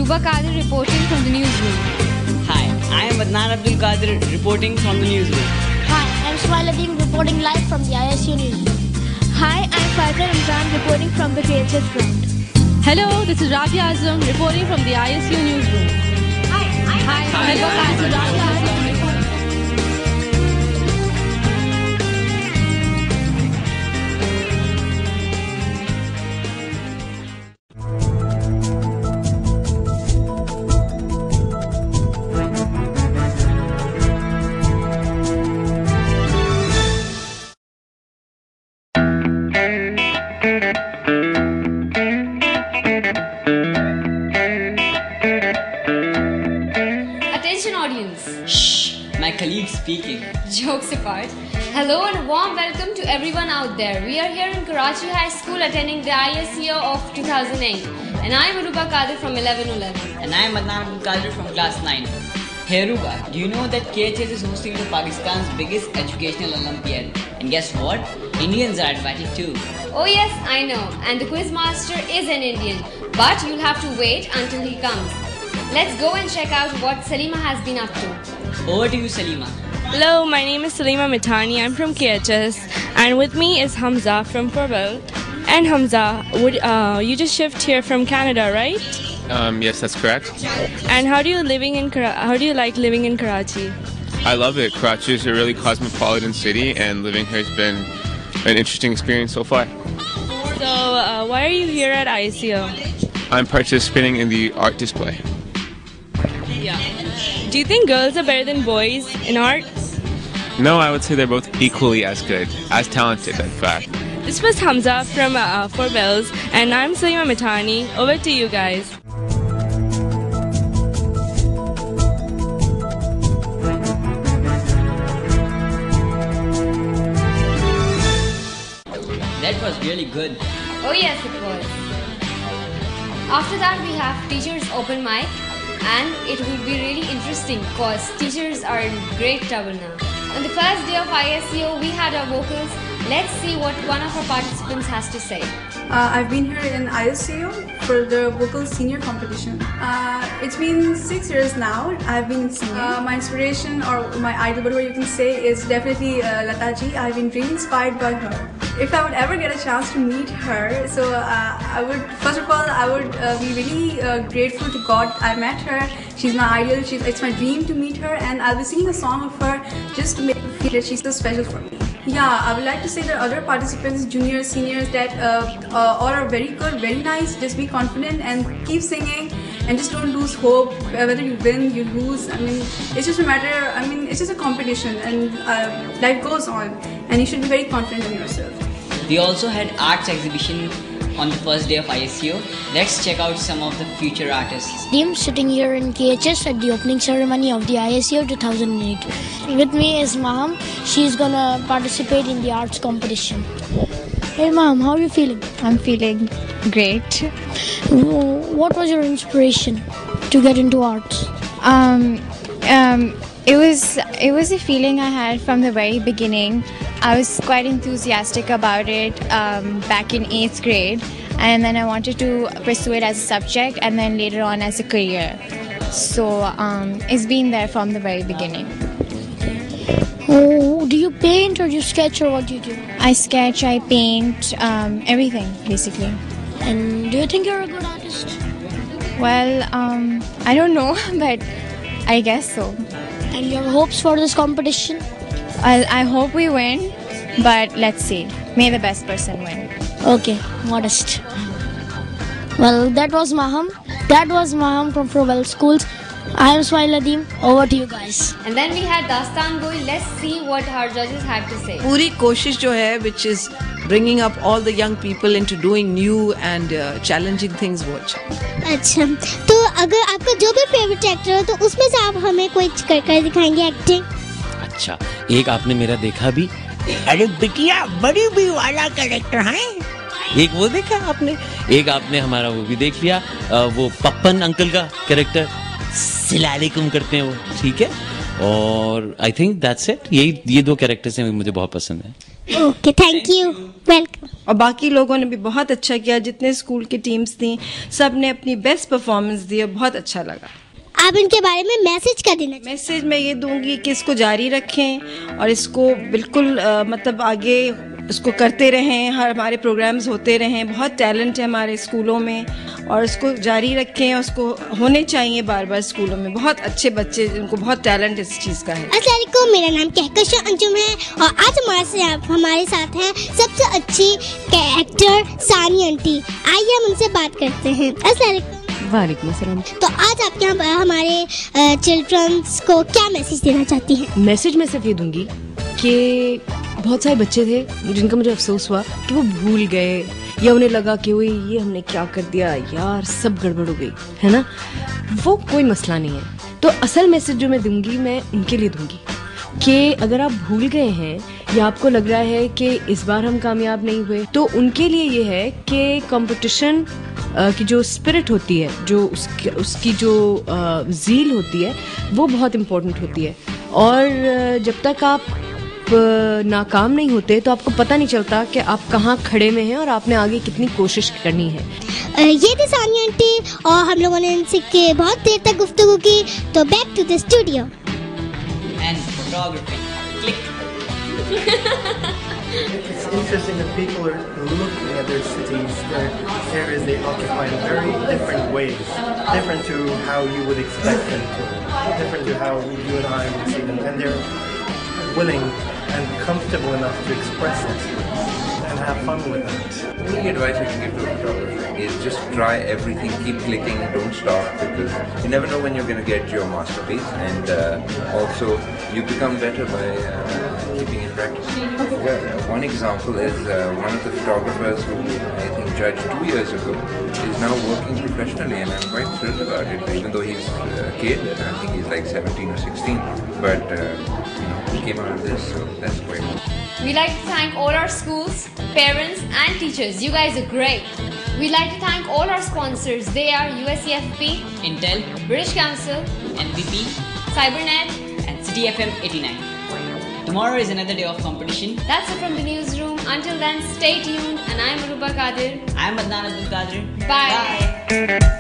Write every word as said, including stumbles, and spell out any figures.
Aruba Kadir reporting from the newsroom. Hi, I am Adnan Abdul Qadir reporting from the newsroom. Hi, I am Ismail Adim reporting live from the I S U newsroom. Hi, I am Faiza Ramzan reporting from the K H S ground. Hello, this is Rabia Azam reporting from the I S U newsroom. Hi, I Hi, hello, this is Rabia Azam. Attention audience. Shh, my colleague speaking. Jokes apart. Hello and a warm welcome to everyone out there. We are here in Karachi High School attending the I S E O of two thousand eight. And I am Aruba Kadir from eleven eleven. And I am Adnan Abdul Qadir from class nine. Hey Aruba, do you know that K H S is hosting the Pakistan's biggest educational Olympiad? And guess what? Indians are invited too. Oh yes, I know. And the quiz master is an Indian. But you'll have to wait until he comes. Let's go and check out what Salima has been up to. Over to you, Salima. Hello, my name is Salima Mithani. I'm from K H S, and with me is Hamza from Furwell. And Hamza, would uh, you just shift here from Canada, right? Um, yes, that's correct. And how do you living in Kara- how do you like living in Karachi? I love it. Karachi is a really cosmopolitan city, and living here has been an interesting experience so far. So, uh, why are you here at I S E O? I'm participating in the art display. Yeah. Do you think girls are better than boys in art? No, I would say they're both equally as good, as talented, in fact. This was Hamza from uh, Furwells, and I'm Salima Mithani. Over to you guys. That was really good. Oh yes, it was. After that we have teachers open mic. And it will be really interesting because teachers are in great trouble now. On the first day of I S E O, we had our vocals. Let's see what one of our participants has to say. Uh, I've been here in I S E O for the vocal senior competition. Uh, it's been six years now. I've been singing. Uh, my inspiration or my idol, whatever you can say, is definitely uh, Lata ji. I've been really inspired by her. If I would ever get a chance to meet her, so uh, I would, first of all, I would uh, be really uh, grateful to God I met her. She's my idol. She's, it's my dream to meet her, and I'll be singing a song of her just to make her feel that she's so special for me. Yeah, I would like to say that other participants, juniors, seniors, that uh, uh, all are very good, very nice. Just be confident and keep singing, and just don't lose hope. Uh, whether you win, you lose. I mean, it's just a matter. I mean, it's just a competition, and uh, life goes on, and you should be very confident in yourself. We also had arts exhibition on the first day of I S E O. Let's check out some of the future artists. I'm sitting here in K H S at the opening ceremony of the I S E O two thousand eight. With me is Maham. She's gonna participate in the arts competition. Hey Maham, how are you feeling? I'm feeling great. What was your inspiration to get into arts? Um, um, it was it was a feeling I had from the very beginning. I was quite enthusiastic about it um, back in eighth grade, and then I wanted to pursue it as a subject and then later on as a career. So um, it's been there from the very beginning. Oh, do you paint or do you sketch or what do you do? I sketch, I paint, um, everything basically. And do you think you're a good artist? Well, um, I don't know, but I guess so. And your hopes for this competition? Well, I hope we win, but let's see. May the best person win. Okay, modest. Well, that was Maham. That was Maham from Furwell Schools. I am Ismail Adim. Over to you guys. And then we had Dastan Goel. Let's see what our judges had to say. पूरी कोशिश जो है, which is bringing up all the young people into doing new and uh, challenging things, वो अच्छा. अच्छा, तो अगर आपका जो भी फेवरेट एक्टर हो, तो उसमें से आप हमें कोई कर कर दिखाएंगे एक्टिंग. अच्छा, एक आपने मेरा देखा भी, अरे बिटिया बड़ी भी वाला कैरेक्टर है. एक वो देखा आपने, एक आपने हमारा वो भी देख लिया, वो पप्पन अंकल का कैरेक्टर सिलालेकुम करते हैं वो, ठीक है. और आई थिंक दैट्स इट। यही ये दो कैरेक्टर्स हैं मुझे बहुत पसंद है। Okay, thank you, welcome. और बाकी लोगों ने भी बहुत अच्छा किया, जितने स्कूल की टीम्स थी सब ने अपनी बेस्ट परफॉर्मेंस दी और बहुत अच्छा लगा। आप इनके बारे में मैसेज क्या देना? मैसेज मैं ये दूंगी कि इसको जारी रखें और इसको बिल्कुल आ, मतलब आगे इसको करते रहें, हर हमारे प्रोग्राम्स होते रहें। बहुत टैलेंट है हमारे स्कूलों में और इसको जारी रखें और उसको होने चाहिए बार बार स्कूलों में। बहुत अच्छे बच्चे जिनको बहुत टैलेंट इस चीज़ का है। अस्सलाम वालेकुम, मेरा नाम कहकशा अंजुम है और आज हमारे साथ हमारे साथ हैं सबसे अच्छी एक्टर सानी आंटी। आइए हम उनसे बात करते हैं। अस्सलाम वालेकुम। वालेकुम अस्सलाम। तो आज आप यहाँ पर हमारे चिल्ड्रंस को क्या मैसेज देना चाहती हैं? मैसेज मैं सिर्फ ये दूंगी कि बहुत सारे बच्चे थे जिनका मुझे अफसोस हुआ कि वो भूल गए या उन्हें लगा कि वो ये हमने क्या कर दिया यार, सब गड़बड़ हो गई है ना। वो कोई मसला नहीं है। तो असल मैसेज जो मैं दूंगी मैं उनके लिए दूंगी कि अगर आप भूल गए हैं या आपको लग रहा है कि इस बार हम कामयाब नहीं हुए, तो उनके लिए ये है कि कंपटीशन की जो स्पिरिट होती है, जो उसकी उसकी जो ज़ील होती है, वो बहुत इम्पोर्टेंट होती है। और जब तक आप नाकाम नहीं होते तो आपको पता नहीं चलता कि आप कहाँ खड़े में हैं और आपने आगे कितनी कोशिश करनी है। ये थी सानी आंटी और हम लोगों ने इनसे के बहुत देर तक गुफ्तगू की। तो back to the studio. It's interesting that people are looking at their cities, their areas they occupy in very different ways, different to how you would expect them to, different to how you and I would see them, and they're willing and comfortable enough to express it and have fun with it. The only advice I can give to a photographer is just try everything, keep clicking, don't stop, because you never know when you're going to get your masterpiece, and uh, also you become better by uh, keeping in practice. Well, one example is uh, one of the photographers who I think judged two years ago is now working professionally, and I'm quite thrilled about it, even though he's a kid. I think he's like seventeen or sixteen, but uh, you know, he came out of this, so that's great. We'd like to thank all our schools, parents and teachers. You guys are great. We'd like to thank all our sponsors. They are U S C F P, Intel, British Council, N P P, Cybernet and City F M eighty-nine. Tomorrow is another day of competition. That's it from the newsroom. Until then, stay tuned. And I'm Aruba Qadir. I'm Adnan Abdul Qadir. Bye. Bye.